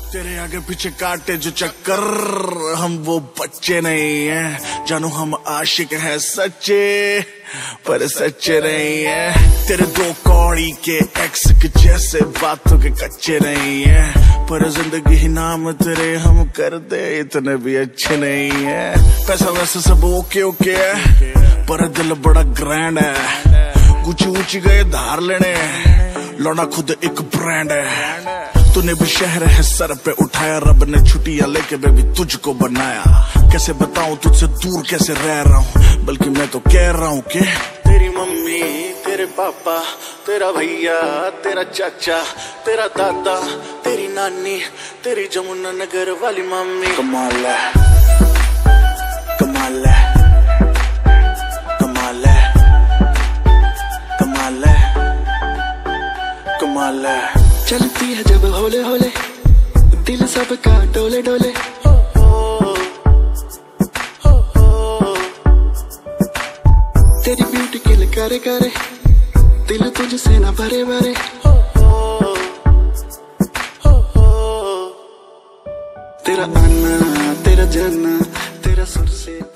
तेरे आगे पीछे काटे जो चक्कर, हम वो बच्चे नहीं हैं जानू, हम आशिक हैं सच्चे पर सच्चे नहीं हैं। तेरे दो कौड़ी के एक्स के जैसे बातों के कच्चे नहीं हैं, पर जिंदगी ही नाम तेरे हम कर दे इतने भी अच्छे नहीं हैं। पैसा वैसे सब ओके ओके है, पर दिल बड़ा ग्रैंड है। गुची ऊंची गए धार लेने, लौना खुद एक ब्रांड है। तूने भी शहर है सर पे उठाया, रब ने छुट्टियां लेके बेबी तुझको बनाया। कैसे बताऊं तुझसे दूर कैसे रह रहा हूँ, बल्कि मैं तो कह रहा हूँ कि तेरी मम्मी, तेरे पापा, तेरा भैया, तेरा चाचा, तेरा दादा, तेरी नानी, तेरी जमुना नगर वाली मम्मी। कमाल है, कमाल है, कमाल है, कमाल है, कमाल है। चलती है जब होले होले, दिल सबका डोले डोले। तेरी ब्यूटी किल करे करे, दिल तुझसे ना भरे भरे। तेरा आना, तेरा जाना, तेरा सुर से